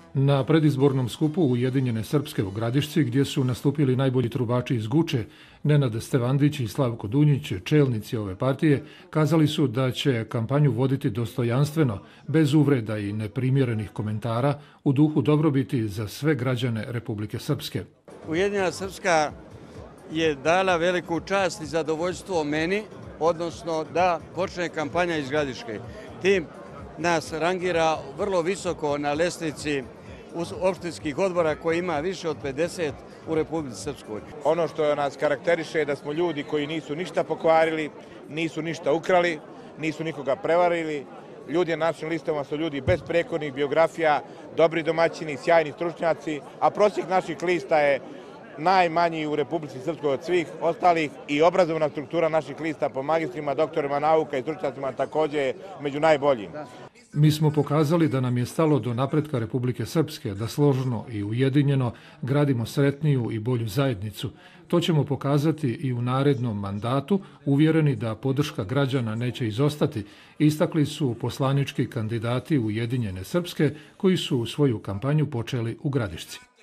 Na predizbornom skupu Ujedinjene Srpske u Gradišci, gdje su nastupili najbolji trubači iz Guče, Nenad Stevandić i Slavko Dunjić, čelnici ove partije, kazali su da će kampanju voditi dostojanstveno, bez uvreda i neprimjerenih komentara, u duhu dobrobiti za sve građane Republike Srpske. Ujedinjena Srpska je dala veliku čast i zadovoljstvo meni, odnosno da počne kampanja iz Gradiške. Tim nas rangira vrlo visoko na lestvici opštinskih odbora koji ima više od 50 u Republici Srpskoj. Ono što nas karakteriše je da smo ljudi koji nisu ništa pokvarili, nisu ništa ukrali, nisu nikoga prevarili. Ljudi na našim listama su ljudi bez prekornih biografija, dobri domaćini, sjajni stručnjaci, a prosjek naših lista je najmanji u Republici Srpskoj od svih ostalih i obrazovna struktura naših lista po magistrima, doktorima nauka i stručnjacima također je među najboljim. Mi smo pokazali da nam je stalo do napretka Republike Srpske, da složno i ujedinjeno gradimo sretniju i bolju zajednicu. To ćemo pokazati i u narednom mandatu, uvjereni da podrška građana neće izostati, istakli su poslanički kandidati Ujedinjene Srpske koji su svoju kampanju počeli u Gradišci.